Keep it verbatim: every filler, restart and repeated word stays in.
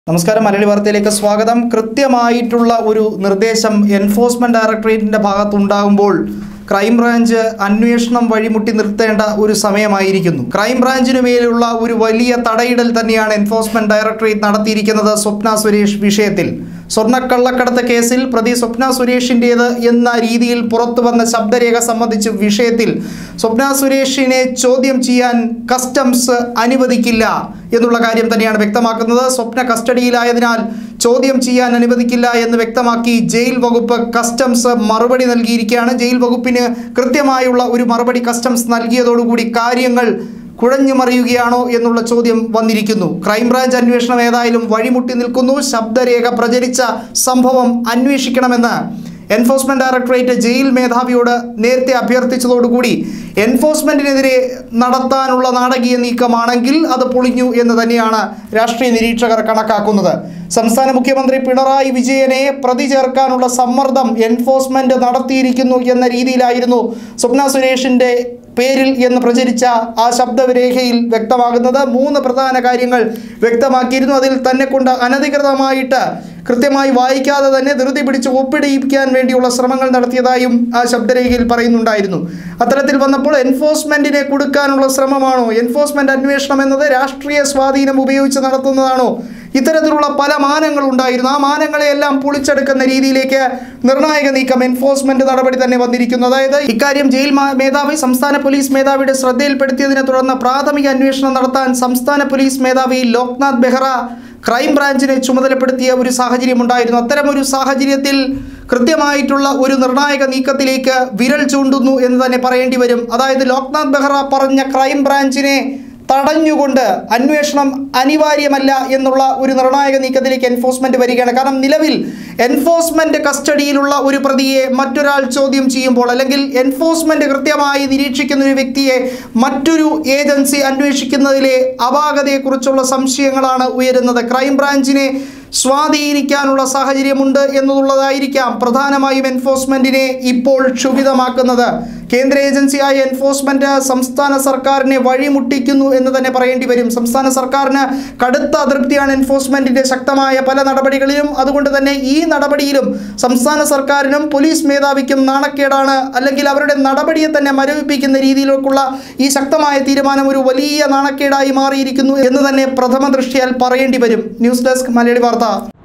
നമസ്കാരം മലയാളി വാർത്തയിലേക്ക് സ്വാഗതം. കൃത്യമായിട്ടുള്ള ഒരു നിർദ്ദേശം എൻഫോഴ്സ്മെന്റ് ഡയറക്ടറേറ്റിന്റെ ഭാഗത്തുണ്ടാകുമ്പോൾ ക്രൈംബ്രാഞ്ച് അന്വേഷണം വഴിമുട്ടി നിർത്തേണ്ട ഒരു സമയമായിരിക്കുന്നു. ക്രൈംബ്രാഞ്ചിനു മേലുള്ള ഒരു വലിയ തടയിടൽ തന്നെയാണ് എൻഫോഴ്സ്മെന്റ് ഡയറക്ടറേറ്റ് നടത്തിയിരിക്കുന്നത് സ്വപ്ന സുരേഷ് വിഷയത്തിൽ. സ്വർണ്ണക്കള്ളക്കടത്ത് കേസിൽ പ്രതി സ്വപ്ന സുരേഷിൻ്റേത് എന്ന രീതിയിൽ പുറത്തു വന്ന ശബ്ദരേഖ സംബന്ധിച്ച് വിഷയത്തിൽ സ്വപ്ന സുരേഷിനെ ചോദ്യം ചെയ്യാൻ കസ്റ്റംസ് അനുവദിക്കില്ല എന്നുള്ള കാര്യം തന്നെയാണ് വ്യക്തമാക്കുന്നത്. സ്വപ്ന കസ്റ്റഡിയിലായതിനാൽ ചോദ്യം ചെയ്യാൻ അനുവദിക്കില്ല എന്ന് വ്യക്തമാക്കി ജയിൽ വകുപ്പ് കസ്റ്റംസ് മറുപടി നൽകിയിരിക്കുകയാണ്. ജയിൽ വകുപ്പിന് കൃത്യമായുള്ള ഒരു മറുപടി കസ്റ്റംസ് നൽകിയതോടുകൂടി കാര്യങ്ങൾ കുഴഞ്ഞു മറിയുകയാണോ എന്നുള്ള ചോദ്യം വന്നിരിക്കുന്നു. ക്രൈംബ്രാഞ്ച് അന്വേഷണം ഏതായാലും വഴിമുട്ടി നിൽക്കുന്നു. ശബ്ദരേഖ പ്രചരിച്ച സംഭവം അന്വേഷിക്കണമെന്ന് എൻഫോഴ്സ്മെന്റ് ഡയറക്ടറേറ്റ് ജയിൽ മേധാവിയോട് നേരത്തെ അഭ്യർത്ഥിച്ചതോടുകൂടി എൻഫോഴ്സ്മെന്റിനെതിരെ നടത്താനുള്ള നാടകീയ നീക്കമാണെങ്കിൽ അത് പൊളിഞ്ഞു എന്ന് തന്നെയാണ് രാഷ്ട്രീയ നിരീക്ഷകർ കണക്കാക്കുന്നത്. സംസ്ഥാന മുഖ്യമന്ത്രി പിണറായി വിജയനെ പ്രതി ചേർക്കാനുള്ള സമ്മർദ്ദം എൻഫോഴ്സ്മെന്റ് നടത്തിയിരിക്കുന്നു എന്ന രീതിയിലായിരുന്നു സ്വപ്ന സുരേഷിന്റെ പേരിൽ എന്ന് പ്രചരിച്ച ആ ശബ്ദരേഖയിൽ വ്യക്തമാകുന്നത്. മൂന്ന് പ്രധാന കാര്യങ്ങൾ വ്യക്തമാക്കിയിരുന്നു. അതിൽ തന്നെ കൊണ്ട് അനധികൃതമായിട്ട് കൃത്യമായി വായിക്കാതെ തന്നെ ധൃതി പിടിച്ച് ഒപ്പിടിയിക്കാൻ വേണ്ടിയുള്ള ശ്രമങ്ങൾ നടത്തിയതായും ആ ശബ്ദരേഖയിൽ പറയുന്നുണ്ടായിരുന്നു. അത്തരത്തിൽ വന്നപ്പോൾ എൻഫോഴ്സ്മെന്റിനെ കൊടുക്കാനുള്ള ശ്രമമാണോ? എൻഫോഴ്സ്മെന്റ് അന്വേഷണം എന്നത് രാഷ്ട്രീയ സ്വാധീനം ഉപയോഗിച്ച് നടത്തുന്നതാണോ? ഇത്തരത്തിലുള്ള പല മാനങ്ങൾ ഉണ്ടായിരുന്നു. ആ മാനങ്ങളെയെല്ലാം പൊളിച്ചെടുക്കുന്ന രീതിയിലേക്ക് നിർണായക നീക്കം എൻഫോഴ്സ്മെന്റ് നടപടി തന്നെ വന്നിരിക്കുന്നു. അതായത് ഇക്കാര്യം ജയിൽ മേധാവി സംസ്ഥാന പോലീസ് മേധാവിയുടെ ശ്രദ്ധയിൽപ്പെടുത്തിയതിനെ തുടർന്ന് പ്രാഥമിക അന്വേഷണം നടത്താൻ സംസ്ഥാന പോലീസ് മേധാവി ലോക്നാഥ് ബെഹ്റ ക്രൈംബ്രാഞ്ചിനെ ചുമതലപ്പെടുത്തിയ ഒരു സാഹചര്യം ഉണ്ടായിരുന്നു. അത്തരം ഒരു സാഹചര്യത്തിൽ കൃത്യമായിട്ടുള്ള ഒരു നിർണായക നീക്കത്തിലേക്ക് വിരൽ ചൂണ്ടുന്നു എന്ന് തന്നെ പറയേണ്ടി വരും. അതായത് ലോക്നാഥ് ബെഹ്റ പറഞ്ഞ ക്രൈംബ്രാഞ്ചിനെ തടഞ്ഞുകൊണ്ട് അന്വേഷണം അനിവാര്യമല്ല എന്നുള്ള ഒരു നിർണായക നീക്കത്തിലേക്ക് എൻഫോഴ്സ്മെന്റ് വരികയാണ്. കാരണം നിലവിൽ എൻഫോഴ്സ്മെന്റ് കസ്റ്റഡിയിലുള്ള ഒരു പ്രതിയെ മറ്റൊരാൾ ചോദ്യം ചെയ്യുമ്പോൾ, അല്ലെങ്കിൽ എൻഫോഴ്സ്മെന്റ് കൃത്യമായി നിരീക്ഷിക്കുന്ന ഒരു വ്യക്തിയെ മറ്റൊരു ഏജൻസി അന്വേഷിക്കുന്നതിലെ അപാകതയെക്കുറിച്ചുള്ള സംശയങ്ങളാണ് ഉയരുന്നത്. ക്രൈംബ്രാഞ്ചിനെ സ്വാധീനിക്കാനുള്ള സാഹചര്യമുണ്ട് എന്നുള്ളതായിരിക്കാം പ്രധാനമായും എൻഫോഴ്സ്മെന്റിനെ ഇപ്പോൾ ക്ഷുഭിതമാക്കുന്നത്. കേന്ദ്ര ഏജൻസിയായ എൻഫോഴ്സ്മെന്റ് സംസ്ഥാന സർക്കാരിനെ വഴിമുട്ടിക്കുന്നു എന്ന് തന്നെ പറയേണ്ടി വരും. സംസ്ഥാന സർക്കാരിന് കടുത്ത അതൃപ്തിയാണ് എൻഫോഴ്സ്മെന്റിന്റെ ശക്തമായ പല നടപടികളിലും. അതുകൊണ്ട് തന്നെ ഈ നടപടിയിലും സംസ്ഥാന സർക്കാരിനും പോലീസ് മേധാവിക്കും നാണക്കേടാണ്, അല്ലെങ്കിൽ അവരുടെ നടപടിയെ തന്നെ മരവിപ്പിക്കുന്ന രീതിയിലേക്കുള്ള ഈ ശക്തമായ തീരുമാനം ഒരു വലിയ നാണക്കേടായി മാറിയിരിക്കുന്നു എന്ന് തന്നെ പ്രഥമ ദൃഷ്ടിയാൽ പറയേണ്ടി വരും. ന്യൂസ് ഡെസ്ക് മലയാളി വാർത്ത.